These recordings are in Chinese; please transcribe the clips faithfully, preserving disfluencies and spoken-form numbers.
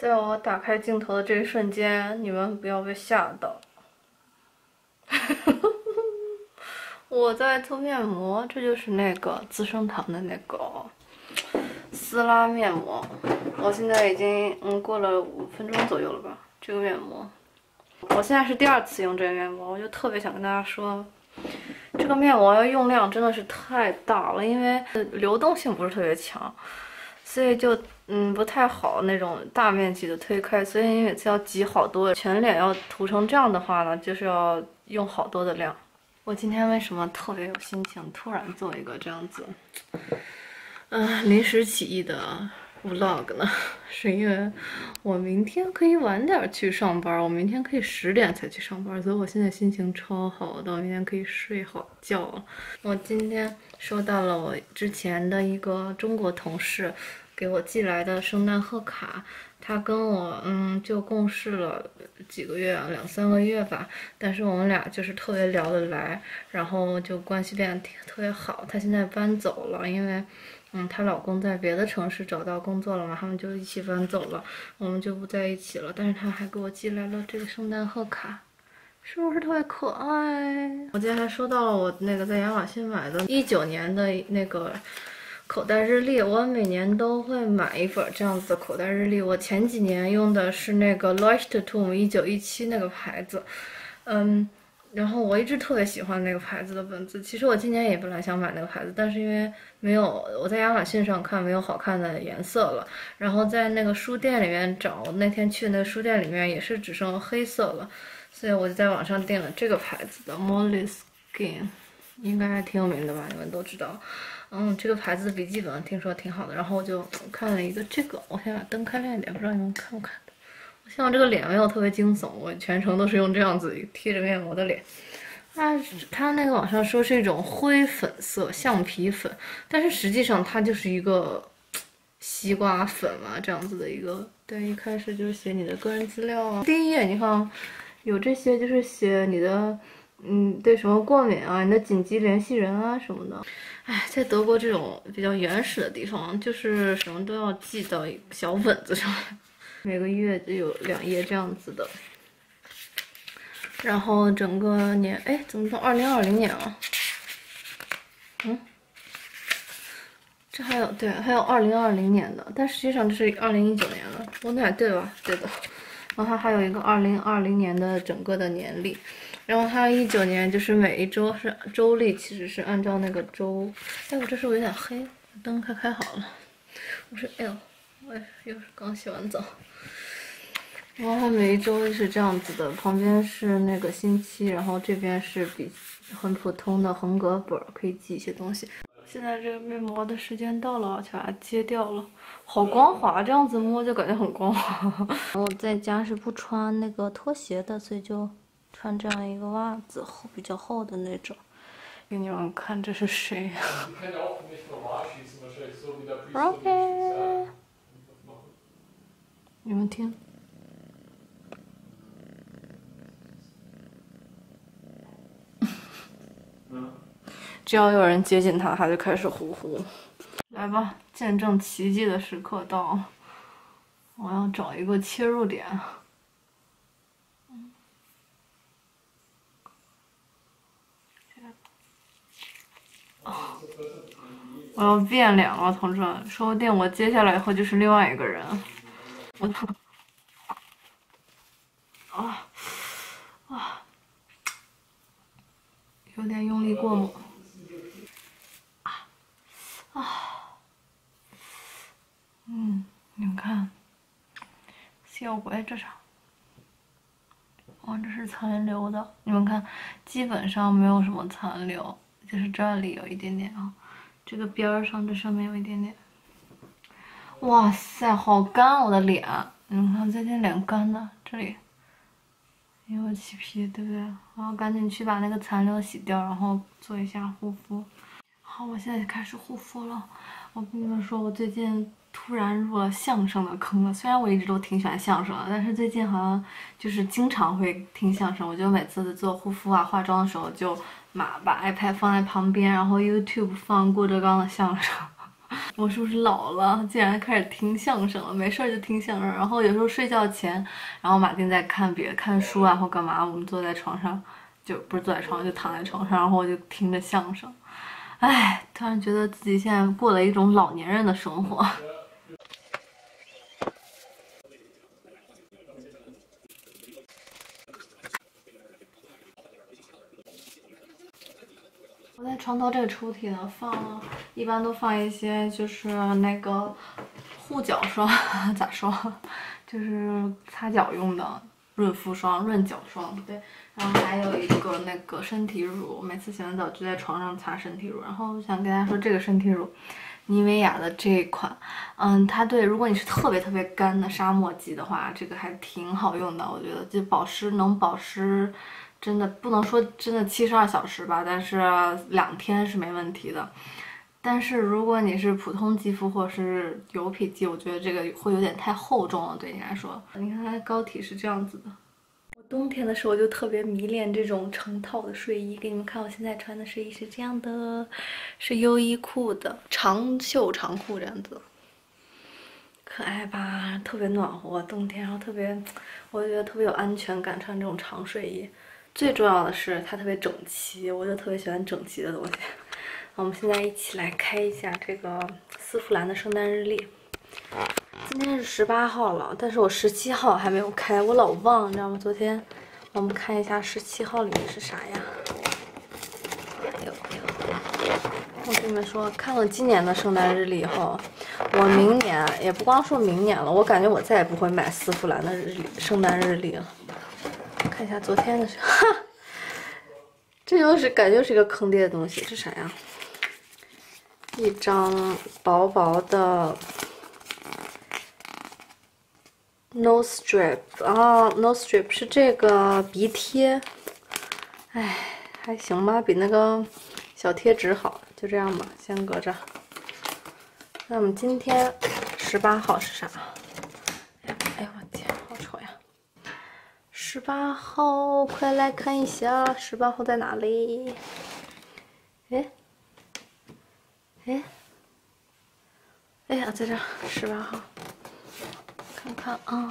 在我打开镜头的这一瞬间，你们不要被吓到。我在做面膜，这就是那个资生堂的那个撕拉面膜。我现在已经嗯过了五分钟左右了吧。这个面膜，我现在是第二次用这个面膜，我就特别想跟大家说，这个面膜用量真的是太大了，因为流动性不是特别强。 所以就嗯不太好那种大面积的推开，所以你每次要挤好多，全脸要涂成这样的话呢，就是要用好多的量。我今天为什么特别有心情，突然做一个这样子，嗯、呃，临时起意的 vlog 呢？是因为我明天可以晚点去上班，我明天可以十点才去上班，所以我现在心情超好的，我明天可以睡好觉了。我今天收到了我之前的一个中国同事 给我寄来的圣诞贺卡，他跟我嗯就共事了几个月啊，两三个月吧。但是我们俩就是特别聊得来，然后就关系变得特别好。她现在搬走了，因为嗯她老公在别的城市找到工作了嘛，他们就一起搬走了，我们就不在一起了。但是她还给我寄来了这个圣诞贺卡。 是不是特别可爱？我今天还收到了我那个在亚马逊买的一九年的那个 口袋日历，我每年都会买一本这样子的口袋日历。我前几年用的是那个 Leuchtturm 一九一七那个牌子，嗯，然后我一直特别喜欢那个牌子的本子。其实我今年也本来想买那个牌子，但是因为没有我在亚马逊上看没有好看的颜色了，然后在那个书店里面找，那天去那个书店里面也是只剩黑色了，所以我就在网上订了这个牌子的 Moleskine， 应该还挺有名的吧，你们都知道。 嗯，这个牌子的笔记本听说挺好的，然后我就看了一个这个，我先把灯开亮一点，不知道你们看不看的。我希望这个脸没有特别惊悚，我全程都是用这样子贴着面膜的脸。啊，它那个网上说是一种灰粉色橡皮粉，但是实际上它就是一个西瓜粉嘛，这样子的一个。对，一开始就是写你的个人资料啊。第一页你看，有这些就是写你的。 嗯，对什么过敏啊，你的紧急联系人啊什么的。哎，在德国这种比较原始的地方，就是什么都要记到一个小本子上，每个月就有两页这样子的。然后整个年，哎，怎么到二零二零年了？嗯，这还有对，还有二零二零年的，但实际上这是二零一九年了。我哪对吧？对的。然后它还有一个二零二零年的整个的年历。 然后它一九年就是每一周是周历，其实是按照那个周。哎，我这是不是有点黑？灯开开好了。我是 L， 我又是刚洗完澡。然后它每一周是这样子的，旁边是那个星期，然后这边是比很普通的横格本，可以记一些东西。现在这个面膜的时间到了，我就把它揭掉了。好光滑，这样子摸就感觉很光滑。我在家是不穿那个拖鞋的，所以就 穿这样一个袜子，厚比较厚的那种，给你们看这是谁？OK， 你们听，只要有人接近他，他就开始呼呼。来吧，见证奇迹的时刻到了，我要找一个切入点。 我要变脸了，同志们！说不定我接下来以后就是另外一个人。我啊啊，有点用力过猛。啊啊，嗯，你们看，效果哎，这啥？哦，这是残留的。你们看，基本上没有什么残留，就是这里有一点点啊。 这个边儿上，这上面有一点点。哇塞，好干我的脸！你们看最近脸干的，这里也有起皮，对不对？然后赶紧去把那个残留洗掉，然后做一下护肤。好，我现在开始护肤了。我跟你们说，我最近突然入了相声的坑了。虽然我一直都挺喜欢相声的，但是最近好像就是经常会听相声。我就每次做护肤啊、化妆的时候就。 把把 iPad 放在旁边，然后 YouTube 放郭德纲的相声， 我是不是老了？竟然开始听相声了，没事就听相声。然后有时候睡觉前，然后马丁在看别看书啊或干嘛，我们坐在床上，就不是坐在床上，就躺在床上，然后我就听着相声。哎，突然觉得自己现在过了一种老年人的生活。我在床头这个抽屉呢放，一般都放一些就是那个护脚霜，咋说，就是擦脚用的润肤霜、润脚霜，对。然后还有一个那个身体乳，每次洗完澡就在床上擦身体乳。然后我想跟大家说，这个身体乳，妮维雅的这一款，嗯，它对如果你是特别特别干的沙漠肌的话，这个还挺好用的，我觉得就保湿能保湿。真的不能说真的七十二小时吧，但是两天是没问题的。但是如果你是普通肌肤或者是油皮肌，我觉得这个会有点太厚重了，对你来说。你看它膏体是这样子的。我冬天的时候就特别迷恋这种成套的睡衣，给你们看，我现在穿的睡衣是这样的，是优衣库的长袖长裤这样子。可爱吧，特别暖和，冬天，然后特别，我觉得特别有安全感，穿这种长睡衣。最重要的是它特别整齐，我就特别喜欢整齐的东西。我们现在一起来开一下这个丝芙兰的圣诞日历。今天是十八号了，但是我十七号还没有开，我老忘，你知道吗？昨天我们看一下十七号里面是啥呀？哎呦哎呦！我跟你们说，看了今年的圣诞日历以后，我明年也不光说明年了，我感觉我再也不会买丝芙兰的日历圣诞日历了。看一下昨天的是，哈，这就是感觉是一个坑爹的东西，这啥呀？一张薄薄的 nose strip 啊 ，nose strip 是这个鼻贴，哎，还行吧，比那个小贴纸好，就这样吧，先搁着。那我们今天十八号是啥？哎呦我天，好丑呀！十八号，快来看一下，十八号在哪里？哎，哎，哎呀，在这，十八号，看看啊，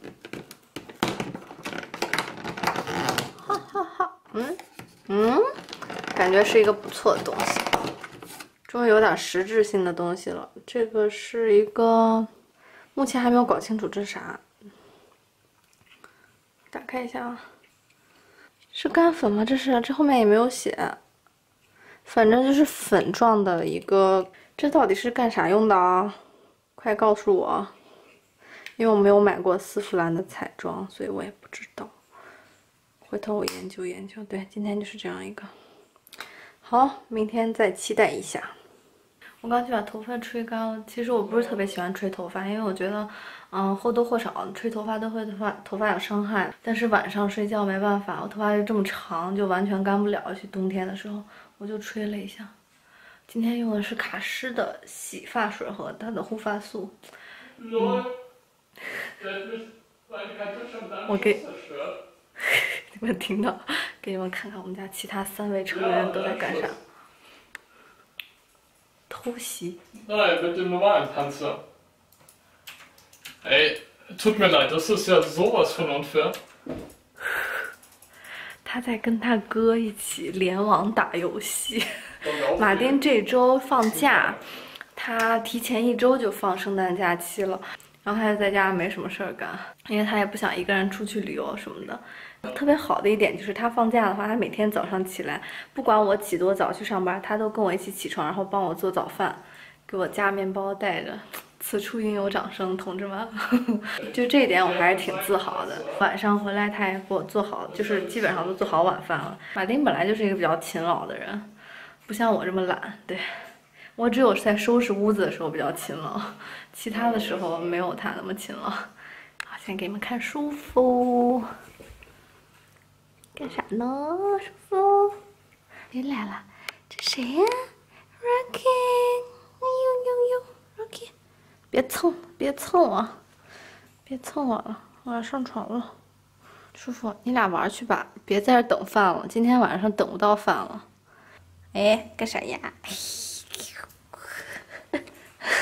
哈哈哈，嗯嗯，感觉是一个不错的东西，终于有点实质性的东西了。这个是一个，目前还没有搞清楚这是啥。打开一下啊，是干粉吗？这是，这后面也没有写，反正就是粉状的一个，这到底是干啥用的啊？快告诉我，因为我没有买过丝芙兰的彩妆，所以我也不知道。回头我研究研究。对，今天就是这样一个。好，明天再期待一下。我刚去把头发吹干了。其实我不是特别喜欢吹头发，因为我觉得，嗯，或多或少吹头发都会头发头发有伤害。但是晚上睡觉没办法，我头发就这么长，就完全干不了。去冬天的时候，我就吹了一下。今天用的是卡诗的洗发水和它的护发素。嗯、我给你们听到，给你们看看我们家其他三位成员都在干啥。偷袭。 Nej, vet du vad varmt han sa? Nej, tut mir leid, das ist ja sowas von unfair. 他在跟他哥一起联网打游戏。马丁这周放假，他提前一周就放圣诞假期了，然后他就在家没什么事儿干，因为他也不想一个人出去旅游什么的。特别好的一点就是他放假的话，他每天早上起来，不管我起多早去上班，他都跟我一起起床，然后帮我做早饭，给我夹面包带着。此处应有掌声，同志们！就这一点我还是挺自豪的。晚上回来他也给我做好，就是基本上都做好晚饭了。马丁本来就是一个比较勤劳的人，不像我这么懒。对，我只有在收拾屋子的时候比较勤劳，其他的时候没有他那么勤劳。好，先给你们看舒服。干啥呢，舒服？谁来了？这谁呀 ？Rocky， 哎呦呦呦 ，Rocky， 别蹭，别蹭我，别蹭我了，我要上床了。舒服，你俩玩去吧，别在这等饭了，今天晚上等不到饭了。哎，干啥呀？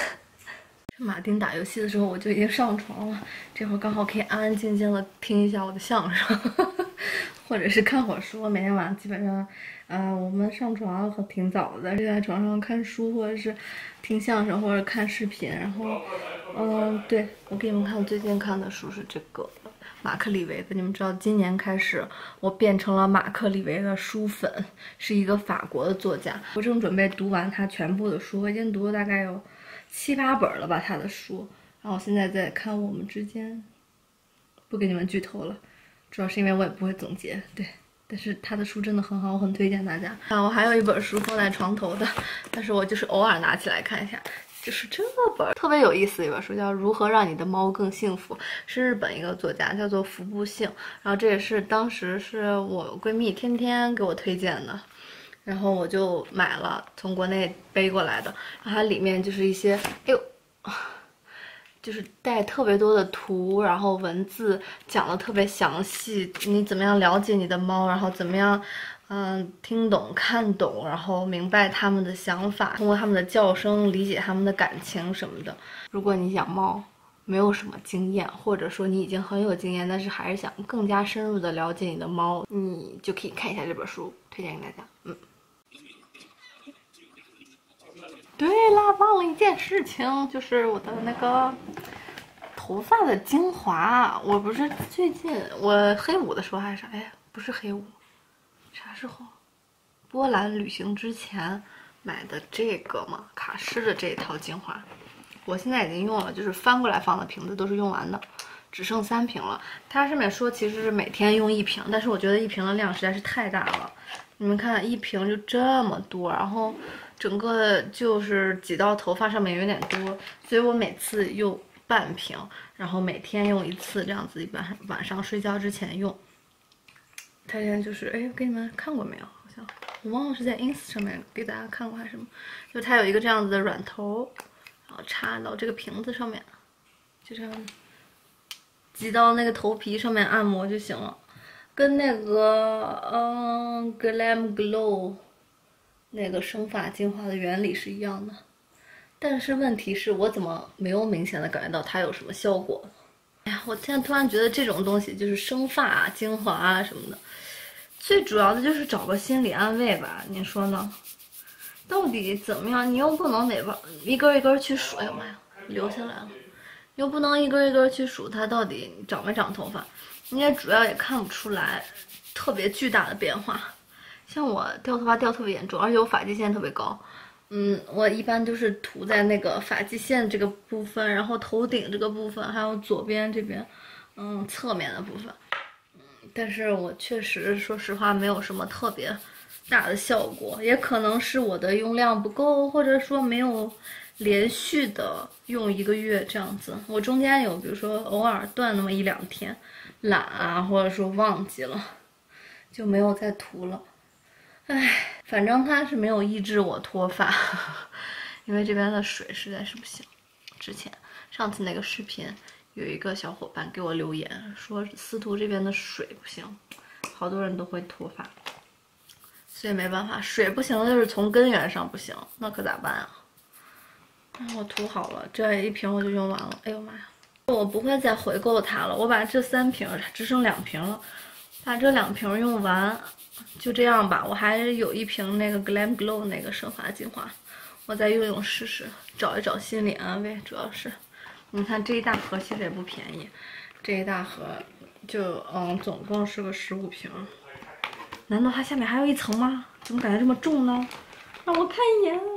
马丁打游戏的时候，我就已经上床了，这会儿刚好可以安安静静的听一下我的相声，或者是看会儿书。每天晚上基本上，呃，我们上床很挺早的，就在床上看书，或者是听相声，或者看视频。然后，嗯，对，我给你们看最近看的书是这个马克李维的。你们知道，今年开始我变成了马克李维的书粉，是一个法国的作家。我正准备读完他全部的书，我已经读了大概有七八本了吧，他的书。然后现在在看《我们之间》，不给你们剧透了，主要是因为我也不会总结。对，但是他的书真的很好，我很推荐大家。啊，我还有一本书放在床头的，但是我就是偶尔拿起来看一下。就是这本特别有意思的一本书，叫《如何让你的猫更幸福》，是日本一个作家，叫做服部幸。然后这也是当时是我闺蜜天天给我推荐的，然后我就买了，从国内背过来的。然后它里面就是一些，哎呦，就是带特别多的图，然后文字讲的特别详细，你怎么样了解你的猫，然后怎么样。嗯，听懂、看懂，然后明白他们的想法，通过他们的叫声理解他们的感情什么的。如果你养猫没有什么经验，或者说你已经很有经验，但是还是想更加深入的了解你的猫，你就可以看一下这本书，推荐给大家。嗯。对啦，忘了一件事情，就是我的那个头发的精华。我不是最近我黑五的时候还是啥？哎，不是黑五。啥时候？波兰旅行之前买的这个嘛，卡诗的这一套精华，我现在已经用了，就是翻过来放的瓶子都是用完的，只剩三瓶了。它上面说其实是每天用一瓶，但是我觉得一瓶的量实在是太大了。你们看，一瓶就这么多，然后整个就是挤到头发上面有点多，所以我每次用半瓶，然后每天用一次，这样子一般晚上睡觉之前用。它现在就是，哎，给你们看过没有？好像我忘了是在 ins 上面给大家看过还是什么。就它有一个这样子的软头，然后插到这个瓶子上面，就这样挤到那个头皮上面按摩就行了。跟那个嗯 Glam Glow 那个生发精华的原理是一样的，但是问题是我怎么没有明显的感觉到它有什么效果？哎呀，我现在突然觉得这种东西就是生发啊、精华啊什么的，最主要的就是找个心理安慰吧，你说呢？到底怎么样？你又不能得把一根一根去数，哎呀妈呀，流下来了！你又不能一根一根去数它到底长没长头发，你也主要也看不出来特别巨大的变化。像我掉头发掉特别严重，而且我发际线特别高。嗯，我一般都是涂在那个发际线这个部分，然后头顶这个部分，还有左边这边，嗯，侧面的部分。嗯，但是我确实说实话没有什么特别大的效果，也可能是我的用量不够，或者说没有连续的用一个月这样子。我中间有比如说偶尔断那么一两天，懒啊，或者说忘记了，就没有再涂了。唉，反正它是没有抑制我脱发，因为这边的水实在是不行。之前上次那个视频有一个小伙伴给我留言说司徒这边的水不行，好多人都会脱发，所以没办法，水不行就是从根源上不行，那可咋办啊？我涂好了，这一瓶我就用完了。哎呦妈呀，我不会再回购它了，我把这三瓶只剩两瓶了，把这两瓶用完。就这样吧，我还有一瓶那个 Glam Glow 那个生发精华，我再用用试试，找一找心理安慰。主要是，你看这一大盒其实也不便宜，这一大盒就嗯总共是个十五瓶。难道它下面还有一层吗？怎么感觉这么重呢？让我看一眼。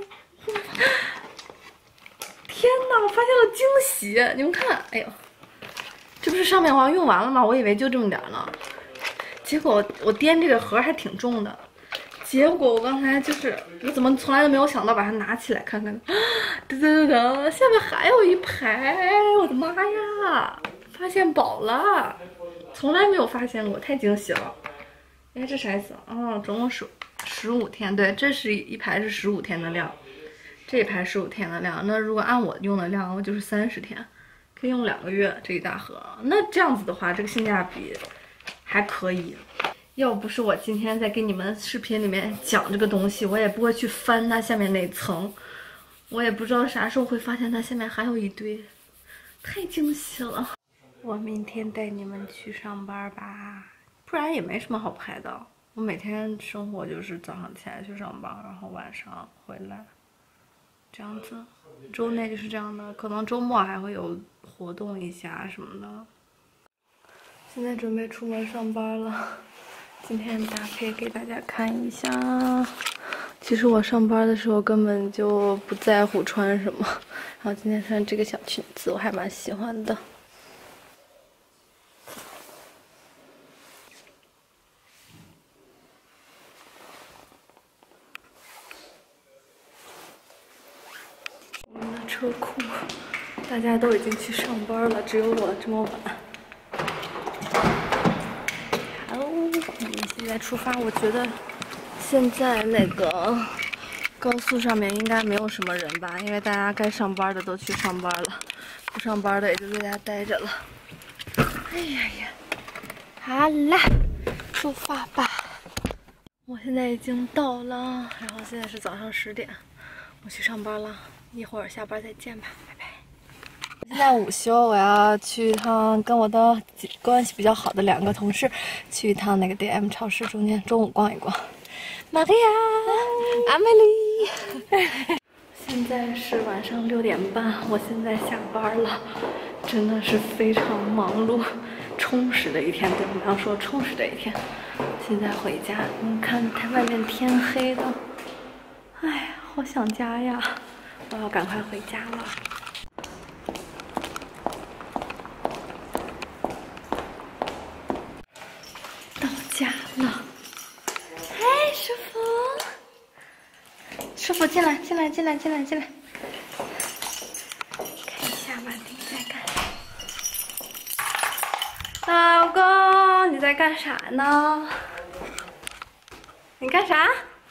天哪，我发现了惊喜！你们看，哎呦，这不是上面我要用完了吗？我以为就这么点呢。结果我掂这个盒还挺重的，结果我刚才就是我怎么从来都没有想到把它拿起来看看，噔噔噔，下面还有一排，我的妈呀，发现宝了，从来没有发现过，太惊喜了。哎，这啥意思？哦，总共是十五天，对，这是一排是十五天的量，这一排十五天的量。那如果按我用的量，我就是三十天，可以用两个月这一大盒。那这样子的话，这个性价比还可以，要不是我今天在给你们视频里面讲这个东西，我也不会去翻它下面那层。 我也不知道啥时候会发现它下面还有一堆，太惊喜了。我明天带你们去上班吧，不然也没什么好拍的。我每天生活就是早上起来去上班，然后晚上回来，这样子。周内就是这样的，可能周末还会有活动一下什么的。现在准备出门上班了，今天搭配给大家看一下。其实我上班的时候根本就不在乎穿什么，然后今天穿这个小裙子我还蛮喜欢的。我们的车库，大家都已经去上班了，只有我这么晚。好，我们现在出发。我觉得现在那个高速上面应该没有什么人吧，因为大家该上班的都去上班了，不上班的也就在家待着了。哎呀呀，好啦，出发吧！我现在已经到了，然后现在是早上十点，我去上班了，一会儿下班再见吧，拜拜。现在午休，我要去一趟跟我的关系比较好的两个同事去一趟那个 D M 超市，中间中午逛一逛。玛利亚，阿梅丽。现在是晚上六点半，我现在下班了，真的是非常忙碌、充实的一天。对我们要说充实的一天。现在回家，你看它外面天黑的，哎，好想家呀！我要赶快回家了。到家了。嗨，师傅。师傅进来，进来，进来，进来，进来。看一下马丁在干啥。老公，你在干啥呢？你干啥？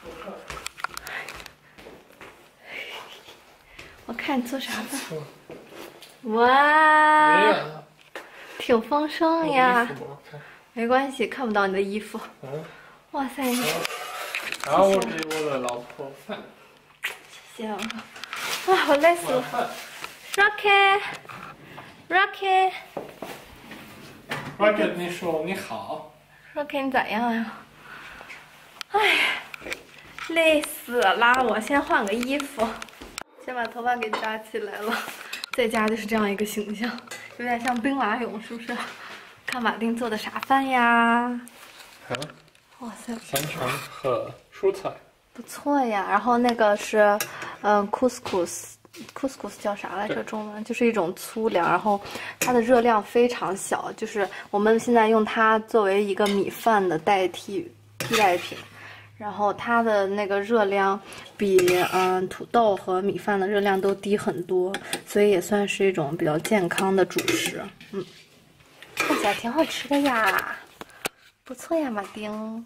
我看你做啥呢？哇，挺丰盛呀。没关系，看不到你的衣服。 嗯。 哇塞！ 然后我给我的老婆饭。 谢谢啊！哇，我累死了。Rocky，Rocky，Rocky， Rocky， 你说你好。 Rocky， 你咋样呀？哎，累死了！我先换个衣服，先把头发给扎起来了。在家就是这样一个形象，有点像兵马俑，是不是？看马丁做的啥饭呀？ 嗯。 哇塞！ 香肠和蔬菜。 不错呀。然后那个是，嗯 ，couscous。couscous 叫啥来着？中文就是一种粗粮，然后它的热量非常小，就是我们现在用它作为一个米饭的代替替代品，然后它的那个热量比嗯土豆和米饭的热量都低很多，所以也算是一种比较健康的主食。嗯，看起来挺好吃的呀，不错呀，马丁。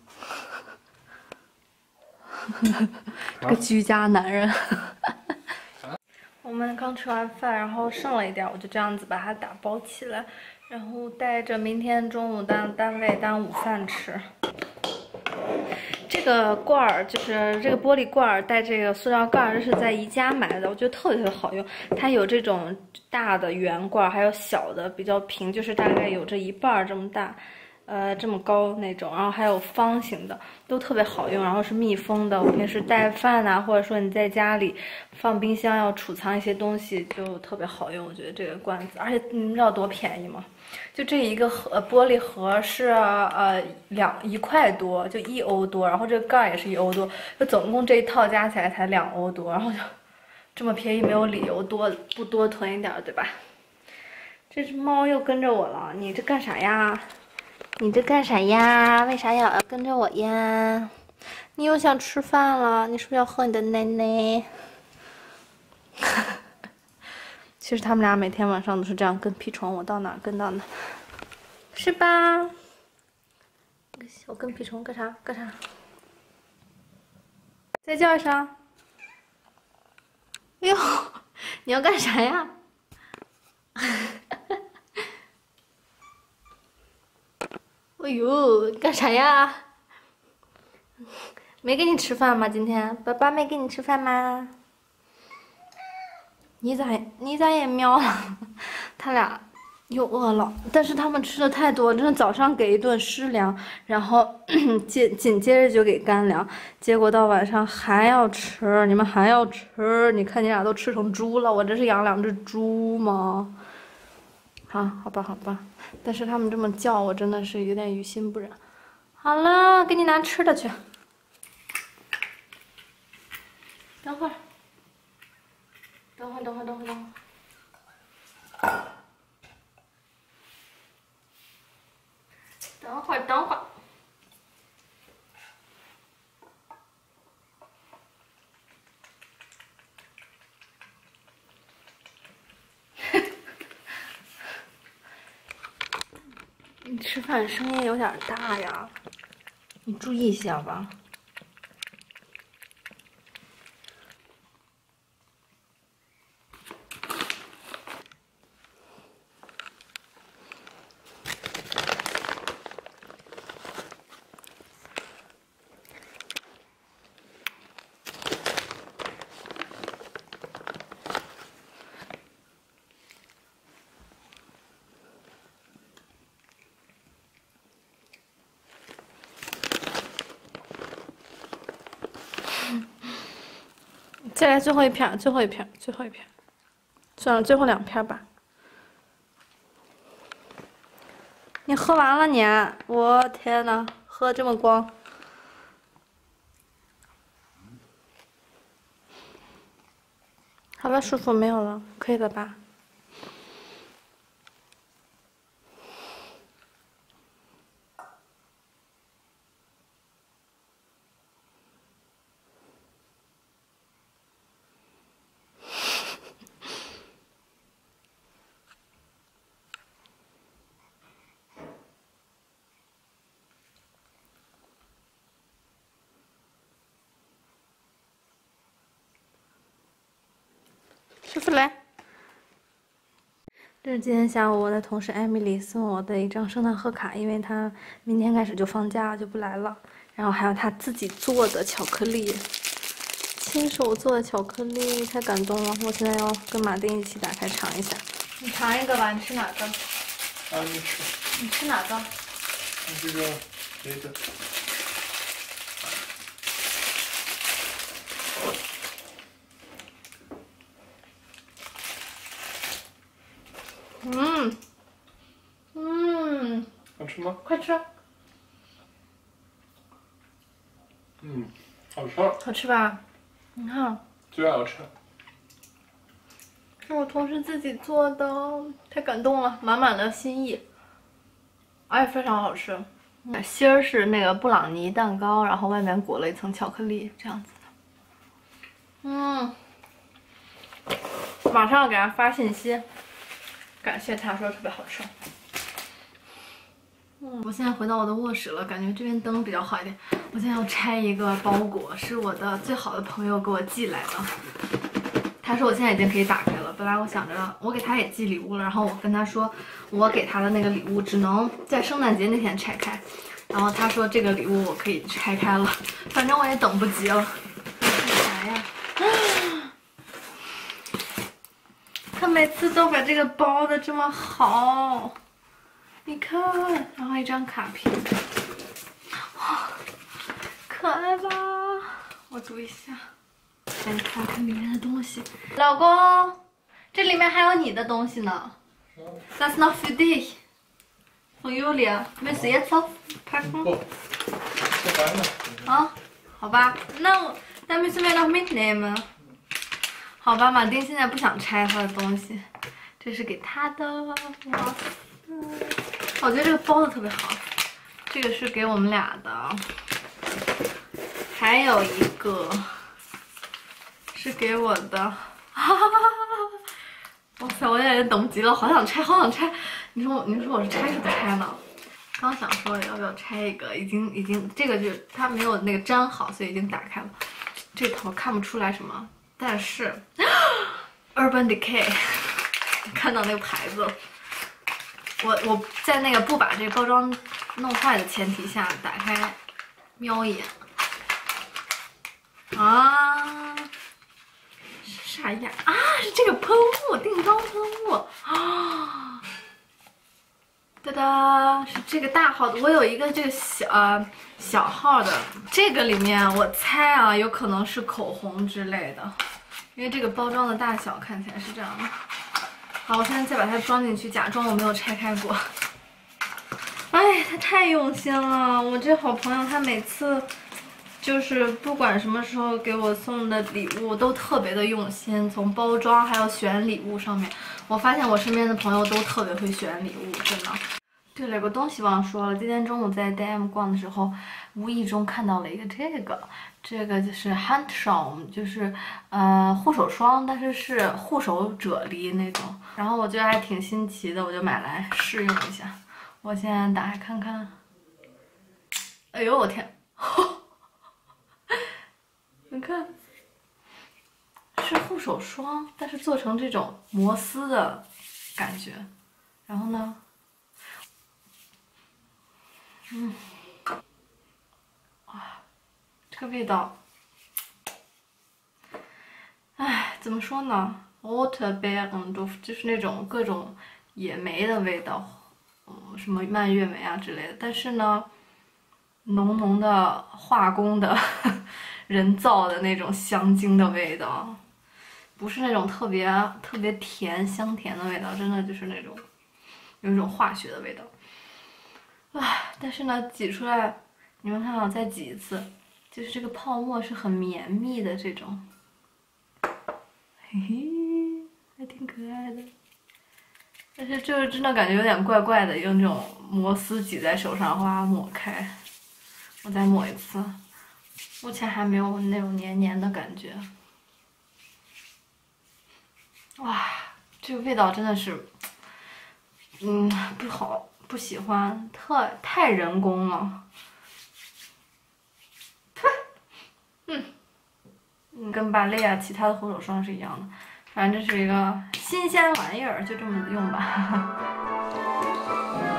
这个居家男人。我们刚吃完饭，然后剩了一点，我就这样子把它打包起来，然后带着明天中午当单位当午饭吃。这个罐儿就是这个玻璃罐儿带这个塑料盖儿，这是在宜家买的，我觉得特别特别好用。它有这种大的圆罐，还有小的比较平，就是大概有这一半儿这么大。呃，这么高那种，然后还有方形的，都特别好用，然后是密封的。我平时带饭啊，或者说你在家里放冰箱要储藏一些东西，就特别好用。我觉得这个罐子，而且你们知道多便宜吗？就这一个盒玻璃盒是呃两一块多，就一欧多，然后这个盖也是一欧多，就总共这一套加起来才两欧多，然后就这么便宜，没有理由多不多囤一点，对吧？这只猫又跟着我了，你这干啥呀？你这干啥呀？为啥要跟着我呀？你又想吃饭了？你是不是要喝你的奶奶？其实他们俩每天晚上都是这样跟屁虫，我到哪跟到哪，是吧？小跟屁虫干啥干啥？再叫一声。哎呦，你要干啥呀？哎呦，干啥呀？没给你吃饭吗？今天爸爸没给你吃饭吗？ 你咋你咋也喵了？他俩又饿了，但是他们吃的太多，真的早上给一顿湿粮，然后紧紧接着就给干粮，结果到晚上还要吃，你们还要吃，你看你俩都吃成猪了，我这是养两只猪吗？好，好吧，好吧，但是他们这么叫我真的是有点于心不忍。好了，给你拿吃的去。等会儿，等会儿，等会儿，等会儿，等会儿。等会儿，等会儿。你吃饭声音有点大呀，你注意一下吧。再来最后一片，最后一片，最后一片，算了，最后两片吧。你喝完了你？我天呐，喝这么光！好了，舒服没有了，可以了吧？舒服来。这是今天下午我的同事艾米丽送我的一张圣诞贺卡，因为她明天开始就放假就不来了。然后还有她自己做的巧克力，亲手做的巧克力，太感动了！我现在要跟马丁一起打开尝一下。你尝一个吧，你吃哪个？ 啊，你吃。 你吃哪个？ 你这个，这个。 嗯，嗯， 好吃吗？ 快吃！ 嗯，好吃。 好吃吧？你看， 最好吃。 是我同事自己做的，太感动了，满满的心意，而且非常好吃。芯儿是那个布朗尼蛋糕，然后外面裹了一层巧克力，这样子的。嗯，马上给他发信息，感谢他说特别好吃。嗯，我现在回到我的卧室了，感觉这边灯比较好一点。我现在要拆一个包裹，是我的最好的朋友给我寄来的。他说我现在已经可以打开了。本来我想着我给他也寄礼物了，然后我跟他说我给他的那个礼物只能在圣诞节那天拆开，然后他说这个礼物我可以拆开了，反正我也等不及了。这是啥呀？他每次都把这个包的这么好，你看，然后一张卡片，哇，可爱吧？我读一下。先看看里面的东西，老公，这里面还有你的东西呢。That's not for you, for Julia. Müssen jetzt aufpacken? 啊，好吧，那我那 müssen wir noch mitnehmen. 好吧，马丁现在不想拆他的东西，这是给他的。哇塞，我觉得这个包的特别好。这个是给我们俩的，还有一个。是给我的，哈哈哈哈！哇塞，我有点等不及了，好想拆，好想拆。你说我，你说我是拆是不拆呢？刚想说要不要拆一个，已经已经这个就它没有那个粘好，所以已经打开了。这头看不出来什么，但是 Urban Decay 看到那个牌子，我我在那个不把这个包装弄坏的前提下打开，瞄一眼啊。 啥呀？啊，是这个喷雾，定妆喷雾啊！哒哒，是这个大号的。我有一个这个小呃小号的，这个里面我猜啊，有可能是口红之类的，因为这个包装的大小看起来是这样的。好，我现在再把它装进去，假装我没有拆开过。哎，他太用心了，我这好朋友，他每次。就是不管什么时候给我送的礼物都特别的用心，从包装还有选礼物上面，我发现我身边的朋友都特别会选礼物，真的。对了，有个东西忘说了，今天中午在 D M 逛的时候，无意中看到了一个这个，这个就是 Handsome， 就是呃护手霜，但是是护手啫喱那种，然后我觉得还挺新奇的，我就买来试用一下。我现在打开看看，哎呦我天！你看，是护手霜，但是做成这种摩丝的感觉。然后呢，嗯，啊，这个味道，哎，怎么说呢 ？Waterbeerenduft 就是那种各种野莓的味道，嗯，什么蔓越莓啊之类的。但是呢，浓浓的化工的。人造的那种香精的味道，不是那种特别特别甜香甜的味道，真的就是那种有一种化学的味道。啊，但是呢，挤出来，你们看啊，再挤一次，就是这个泡沫是很绵密的这种，嘿嘿，还挺可爱的。但是就是真的感觉有点怪怪的，用这种摩丝挤在手上，哗抹开，我再抹一次。目前还没有那种黏黏的感觉，哇，这个味道真的是，嗯，不好，不喜欢，特太人工了，嗯，嗯，跟芭蕾啊其他的护手霜是一样的，反正这是一个新鲜玩意儿，就这么用吧。